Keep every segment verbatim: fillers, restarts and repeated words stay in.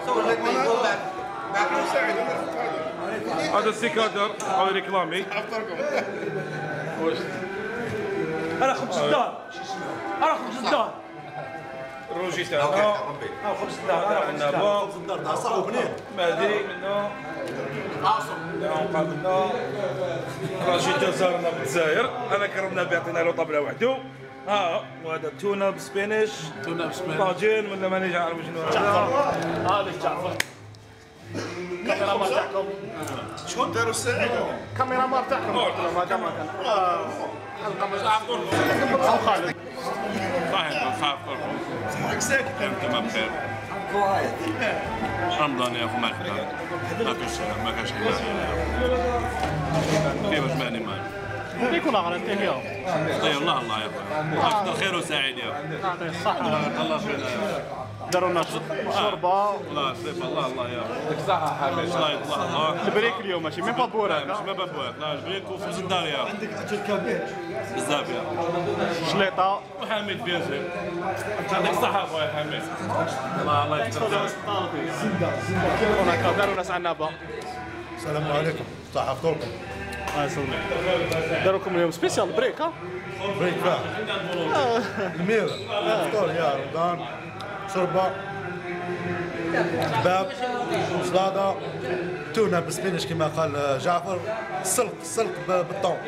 هذا السكادر او ريكلامي. انا خبز الدار انا خبز الدار روجي تاعنا انا خبز الدار انا خبز الدار خبز الدار تاع صاحو بنين مهدي منه عاصم قابلنا رشيد جزارنا بالجزائر انا كرمنا بيعطينا له طبله وحده ها وهذا تونه بسبينيش تونه بسبينيش طاجين ولا مانيش عارف شنو هذا جعفر الكاميرا مال تاعكم شكون داروا الساعد الكاميرا مال تاعكم هذا ما كان حلقه مع او خالد صحيح خاف صحك ساكت انت بخير رمضان يا اخو ما كان ما كاش ما كاش كيفاش ماني مال يكون غير انت اليوم اي والله الله يا اخويا اكثر خير وسعيد يا يعطيه الصحه الله فينا داروا لنا شوربه الله يسلمك الله الله يا يعطيك الصحه حبيبي الله يطلع الله البريك اليوم ماشي مي با بوراك ماشي ما بابوك لا البريك وفوز الدار يا عندك اجل كبير بزاف يا شليطه وحميد بيان سور يعطيك الصحه اخويا حميد الله الله يكثر داروا ناس عنابه السلام عليكم صحة فطوركم الله يسلمك داروا لكم اليوم سبيسيال بريك ها بريك فاه المير فطور يا رمضان شوربة كباب سلطة تونة بالسبينش كما قال جعفر سلق سلق بالطون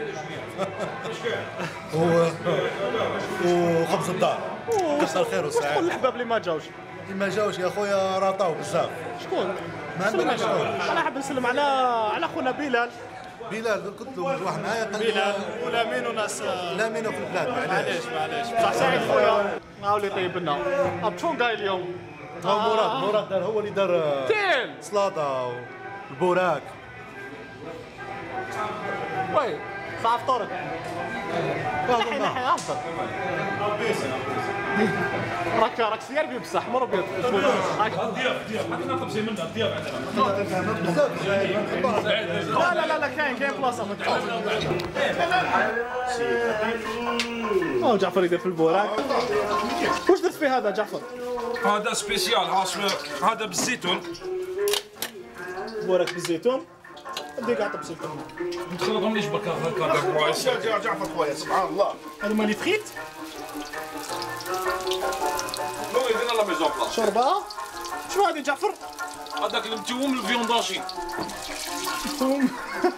وخبز الدار كثر خير وسعادة. شكون الحباب اللي ما جاوش؟ اللي ما جاوش يا خويا راطاو بزاف. شكون؟ ما عندناش شكون. انا حاب نسلم على على خونا بلال. بلال قلت له واحد معايا قال لي بلال ولامين وناس لامين في البلاد معليش معليش بصح سعيد خويا هاو اللي طيب لنا. شكون قايل اليوم؟ هو مراد مراد دار هو اللي دار تيل سلطة والبوراك. وي صح فطورك. نحي نحي افضل. راك راك سيربي بصح مر ابيض. ضياف ضياف عندنا طبسي منها ضياف عندنا لا لا لا لا كاين كاين بلاصه او جعفر يدير في البوراك. واش درت فيه هذا جعفر؟ هذا سبيسيال عاصمة هذا بالزيتون بوراك بالزيتون بدي قاعد بزيتون نخلطهم ليش برك هكا كويس يا جعفر خويا سبحان الله. هذا مالي فريت نو يدينا لا ميزون بلاص شوربه شنو هذه جعفر؟ هذاك المتوم الفيونداشي ثوم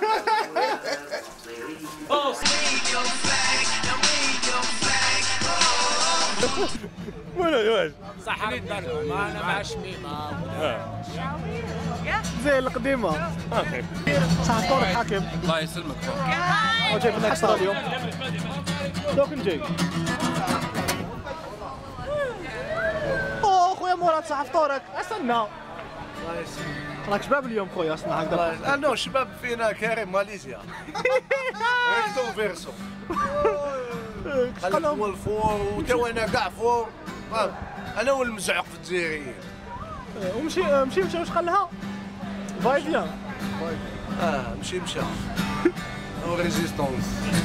وين واش صح درهم انا مع شميمه زي القديمه اوكي صح طور الحاكم الله يسلمك هو جاي من اكسترا اليوم دوك نجي اوه خويا مراد صح فطورك استنى راك شباب اليوم خويا اصلا هكذا انا شباب فينا كريم ماليزيا ريكتو فيرسو هذا هو الفور وتونا كاع فور انا هو المزعق في الجزائريين ومشي مشي مشى واش قال لها فاي بيان اه مشي مشى او ريزيستونس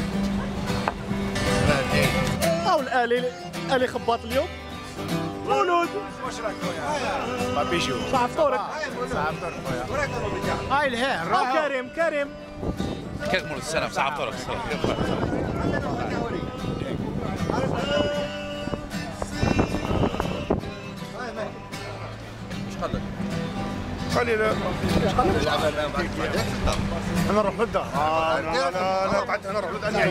او الالي الالي خباط اليوم مولود واش راك خويا بابيجو صح فطورك صح فطورك خويا هاي الهاء كريم كريم كيف مول السلام صح فطورك خلينا انا نروح للدار اه لا لا لا قعدت انا نروح للدار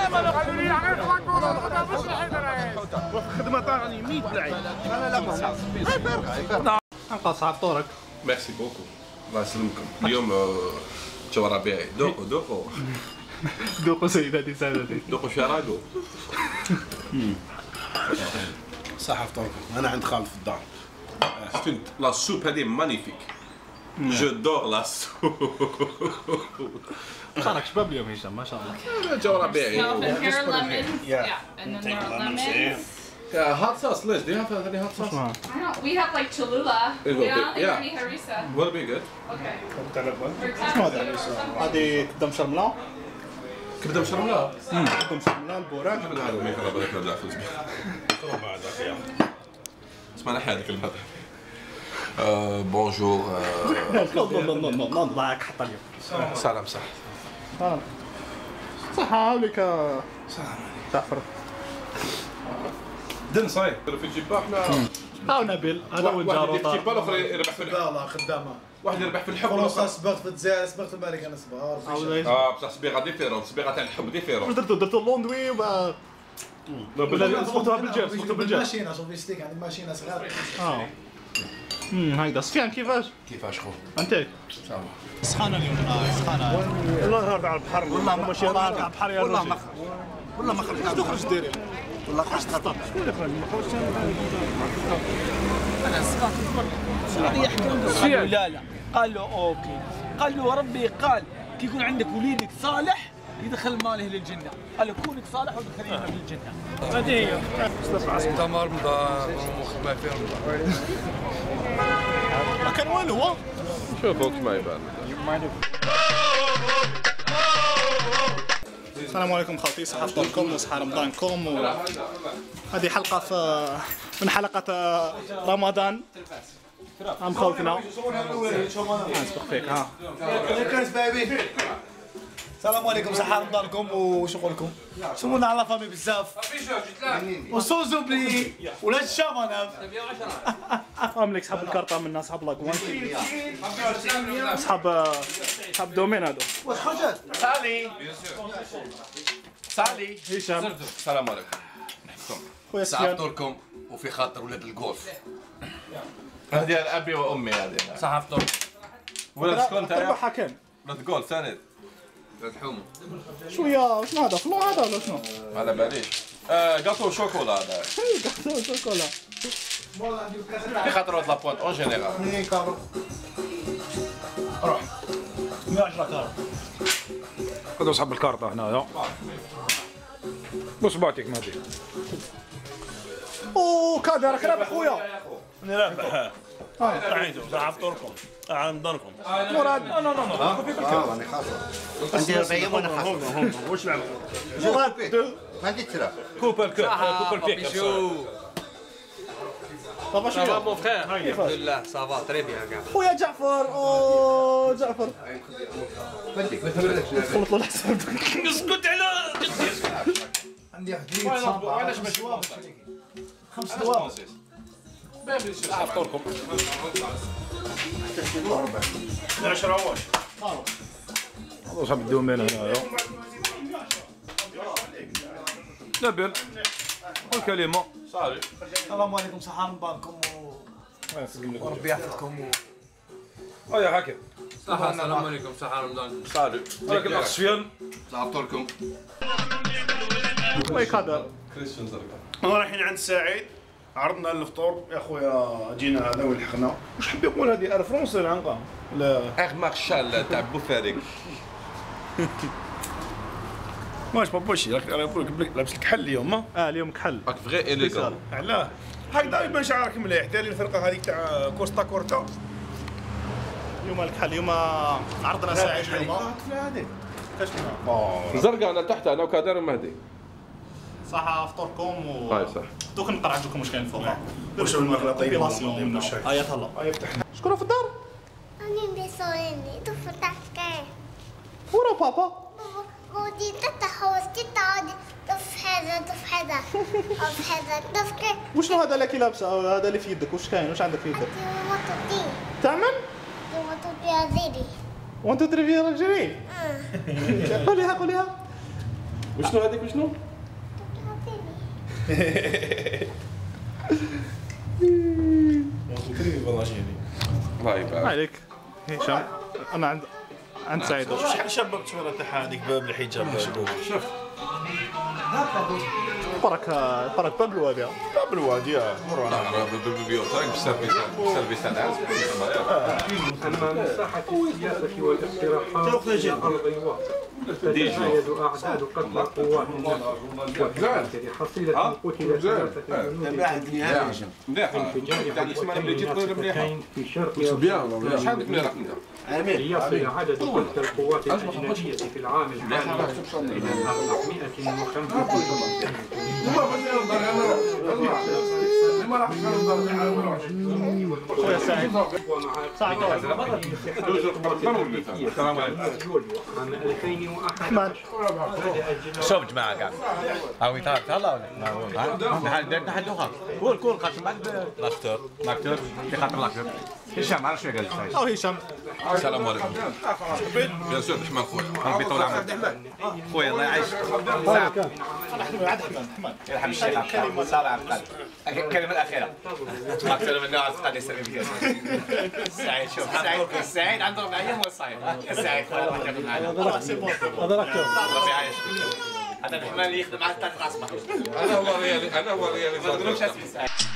خدمه طارني مية لعيب لا لا لا نقص صح فطورك ميرسي بوكو الله يسلمكم اليوم جو ربيعي دوقوا دوقوا دوقوا سيداتي سادتي دوقوا شراقو صح فطوركم انا عند خالد في الدار ستنت لا سوب هذه مانيفيك جو دور لا سوب صارك شباب اليوم هشام ما شاء الله جو ربيعي Yeah, and then there are lemons. Yeah, hot sauce, Liz. Do you have any hot sauce? I don't. We have like Cholula. It will We don't be- think yeah. any harissa. Will be good. Okay. شنو هذا؟ هذه كبده مشرمله كبده مشرمله. كبده مشرمله البوراك هذا ما يخرب هذاك لا فلوس. اسمع نحي هذاك الهذا. بونجور. نضحك حتى اليوم. سلام صح. سلام. صحة عليك جعفر. دن صاير. في الجبال احنا. ها نبيل هذا هو الجاروطة. واحد الجبال الاخر يربح في الحب. لا خدامه. واحد يربح في الحب. فرنسا سبقت في الجزائر سبقت في الملك انا صباغ. اه بصح صبيغه ديفيرون صبيغه تاع الحب ديفيرون. واش درتو درتو اللوندوي وبا ولا صوتوها بالجاف صوتوها بالجاف. ماشينه شوفي ستيك عندي ماشينه صغيره. اه امم هكذا سفيان كيفاش؟ كيفاش خو؟ انت؟ صافا. سخانه اليوم سخانه والله نهار على البحر والله ماشي نهار على البحر يا والله ما والله ما خرجت تخرج ديري والله خرجت خطر شكون اللي خرج ما خرجتش انا سقط قالوا لا لا قال له اوكي قال له ربي قال كي يكون عندك وليدك صالح يدخل ماله للجنه قال له كونك صالح ودخلينا في الجنه هذه هي تمر رمضان وخدمه في رمضان ما كان والو هو شوفوا كيف ما يبان. السلام عليكم خوتي صحة فطوركم وصحة رمضانكم هذه حلقة في من حلقة رمضان عم خوتنا نسبق فيك ها السلام عليكم صحة رمضانكم وشغلكم سمونا على فامي بزاف وصوزو بلي ولا الشامانف املك صحاب الكارطة منا صحاب لاكوان صحاب صحاب دومين هادو واش حاجات سالي سالي هشام السلام عليكم. خويا صحة سفيان فطوركم وفي خاطر ولاد الجولف. هذه ابي وامي هذه. صحة فطوركم. ولاد شكون انت؟ تربح كام ولاد جول سند. ولاد حومو. شوية شنو هذا فلو هذا ولا شنو؟ على باليش. آه جاتو شوكولا هذا. قهوة شوكولا في خاطر ولاد لابوانت اون جينيرال. روح مية وعشرة كارو خذوا صاحب الكارطة هنايا. بص بعطيك مهدي. اوه كادر راك رابح خويا انا رابح. تعيدوا صحة فطوركم. عن داركم. مراد لا لا لا اه راني خاطر عندي أربعين وانا خاطر واش نعمل؟ مراد ما عندي ترى كوبر كوب كوبر بيك. صافا شوية مون فخير كيفاش؟ لا صافا تري بيان كاع خويا جعفر اوه جعفر بديك ما تبردش خلط له الحساب اسكت على عندي علاش ماشي خمس دواء صحة فطوركم. عشرة واش. خذوا صاحب الدومين هنايا. نبيل قول كلمة. صافي. السلام عليكم صحة رمضانكم وربي يحفظكم هيا حكي. السلام عليكم صحة رمضان. صافي. ولكن الاخ سفيان. صحة فطوركم. خويا كادر كريستيان زرقاء. رايحين عند سعيد عرضنا الفطور يا خويا جينا هذا ولحقنا. واش حب يقول هذه انا فرنسي العنقه؟ لا اخ مارشال تاع بوفاريك. واش بابوشي راك نقول لك لابس الكحل اليوم. اه اليوم كحل راك فغي اليغون. علاه هكذا يبان شعرك مليح. داير الفرقه هذيك تاع كوستا كورتا. اليوم الكحل اليوم عرضنا ساعه اليوم زرقاء انا تحت انا وكادر ومهدي. صحة فطوركم و هاي صح. دوك نقرا عندكم واش كاين فوق واش المغرب طيب ايات الله شكون في الدار؟ أنا بيسويني تفتحك. ورا بابا ودي تتحوس تتعود طف هذا طف هذا طف هذا طف كي. وشنو هذا اللي كي لابسه هذا اللي في يدك واش كاين واش عندك في يدك؟ ما تطي تعمل؟ ما تطي زيري. وانت تدري فيها رجلي؟ قوليها قوليها وشنو هذيك وشنو؟ الله يبارك. عليك هشام انا عند عند سعيد شحال شباب تصويره تاعها هذيك باب الحجاب. شوف برك برك باب الوادي باب الوادي مروا على بالبيوتيك بالسيرفيس بالسيرفيس تاع الناس. أما من ساحة السياسة والاقتراحات إلى أرض الواقع تتزايد أعداد قتلى قوات الله حصيلة قتل ثلاثة جنود انفجار حديقتين في شرق ليصل عدد قتلى القوات الأجنبية في العام الحالي إلى أربعمائة وخمسة وخمسين. خويا سعيد صعب احمد شوف جماعه كاع هاو يطار هلا ولا نحن نحن دوخا كول كول خاطر معك لاكتور لاكتور في خاطر لاكتور هشام عرف شنو قال او هشام السلام عليكم بيان سور رحمن خويا ربي يطول عمرك خويا الله يعيشك احمد عاد احمد احمد يرحم الشيخ عبد صار عبد الكلمه الاخيره اكثر من نوع قد يسلم فيك سعيد شوف سعيد سعيد عنده اربع ايام وصاير سعيد خويا الله يكرمك معنا هذا راكب ربي يعيشك هذا الحمال اللي يخدم على ثلاث اصبع انا هو ريالي انا هو ريالي